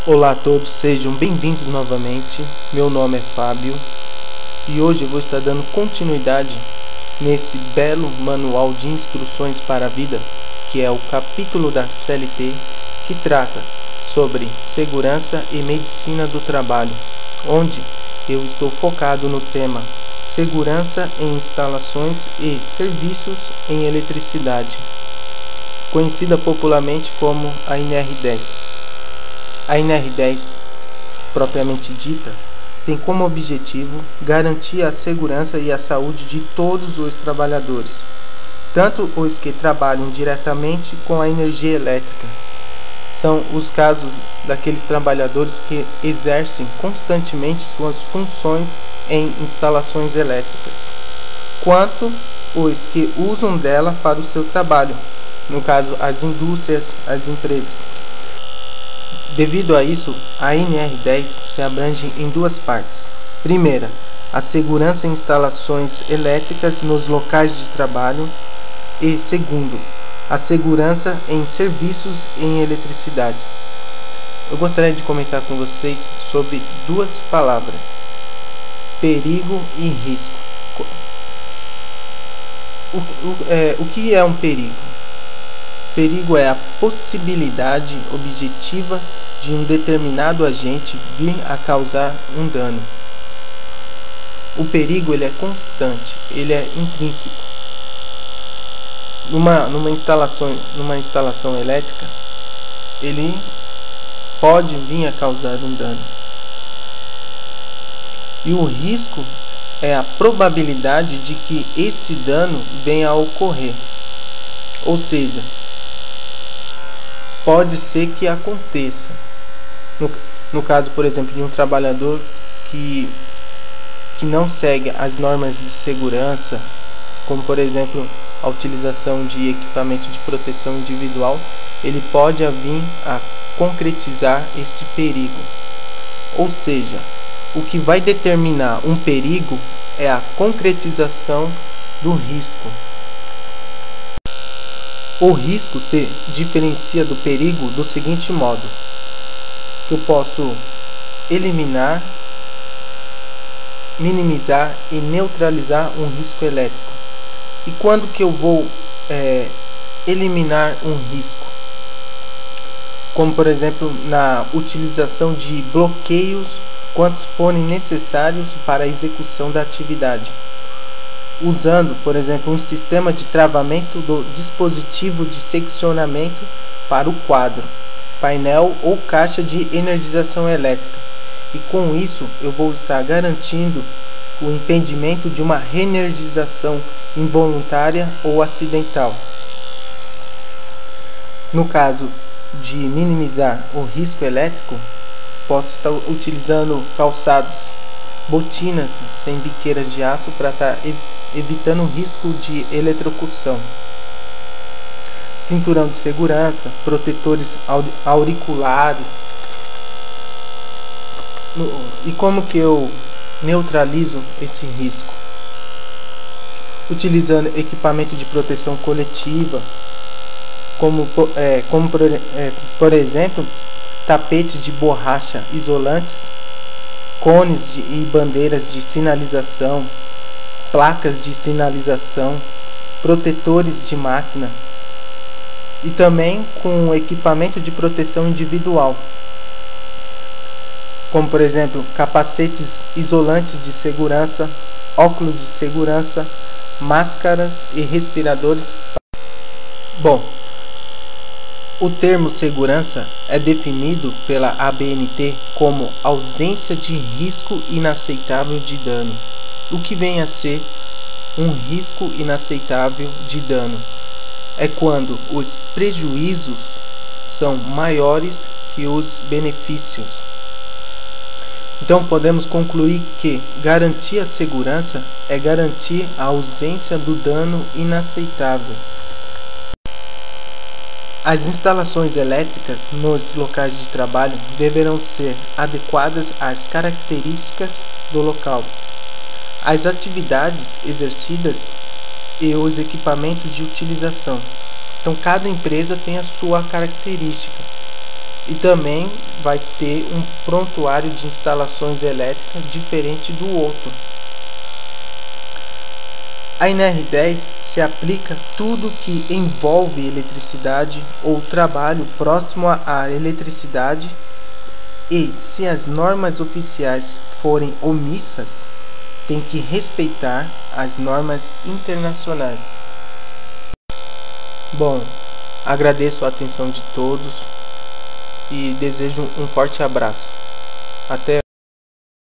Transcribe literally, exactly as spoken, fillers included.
Olá a todos, sejam bem-vindos novamente. Meu nome é Fábio e hoje eu vou estar dando continuidade nesse belo manual de instruções para a vida, que é o capítulo da C L T, que trata sobre segurança e medicina do trabalho, onde eu estou focado no tema segurança em instalações e serviços em eletricidade, conhecida popularmente como a N R dez. A N R dez, propriamente dita, tem como objetivo garantir a segurança e a saúde de todos os trabalhadores, tanto os que trabalham diretamente com a energia elétrica, são os casos daqueles trabalhadores que exercem constantemente suas funções em instalações elétricas, quanto os que usam dela para o seu trabalho, no caso as indústrias, as empresas. Devido a isso, a N R dez se abrange em duas partes. Primeira, a segurança em instalações elétricas nos locais de trabalho e, segundo, a segurança em serviços em eletricidade. Eu gostaria de comentar com vocês sobre duas palavras: perigo e risco. O, o, é, o que é um perigo? Perigo é a possibilidade objetiva de um determinado agente vir a causar um dano. O perigo ele é constante, ele é intrínseco. Numa, numa, instalação, numa instalação elétrica, ele pode vir a causar um dano. E o risco é a probabilidade de que esse dano venha a ocorrer. Ou seja, pode ser que aconteça. No, no caso, por exemplo, de um trabalhador que, que não segue as normas de segurança, como por exemplo a utilização de equipamento de proteção individual, ele pode vir a concretizar esse perigo. Ou seja, o que vai determinar um perigo é a concretização do risco. O risco se diferencia do perigo do seguinte modo: que eu posso eliminar, minimizar e neutralizar um risco elétrico. E quando que eu vou é, eliminar um risco? Como por exemplo na utilização de bloqueios quantos forem necessários para a execução da atividade, usando, por exemplo, um sistema de travamento do dispositivo de seccionamento para o quadro, painel ou caixa de energização elétrica. E com isso eu vou estar garantindo o impedimento de uma reenergização involuntária ou acidental. No caso de minimizar o risco elétrico, posso estar utilizando calçados, botinas sem biqueiras de aço para estar evitando o risco de eletrocução, cinturão de segurança, protetores auriculares. E como que eu neutralizo esse risco? Utilizando equipamento de proteção coletiva, como, é, como por, é, por exemplo, tapetes de borracha isolantes, cones de, e bandeiras de sinalização, placas de sinalização, protetores de máquina, e também com equipamento de proteção individual, como por exemplo capacetes isolantes de segurança, óculos de segurança, máscaras e respiradores. Bom, o termo segurança é definido pela A B N T como ausência de risco inaceitável de dano. O que vem a ser um risco inaceitável de dano? É quando os prejuízos são maiores que os benefícios. Então podemos concluir que garantir a segurança é garantir a ausência do dano inaceitável. As instalações elétricas nos locais de trabalho deverão ser adequadas às características do local, às atividades exercidas e os equipamentos de utilização. Então cada empresa tem a sua característica. e também vai ter um prontuário de instalações elétricas diferente do outro. A N R dez se aplica tudo que envolve eletricidade ou trabalho próximo à eletricidade, e se as normas oficiais forem omissas, tem que respeitar as normas internacionais. Bom, agradeço a atenção de todos e desejo um forte abraço. Até